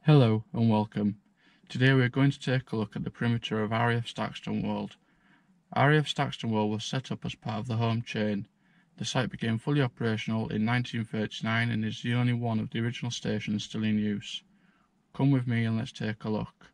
Hello and welcome. Today we are going to take a look at the perimeter of RRF Staxton Wold. RRF Staxton Wold was set up as part of the home chain. The site became fully operational in 1939 and is the only one of the original stations still in use. Come with me and let's take a look.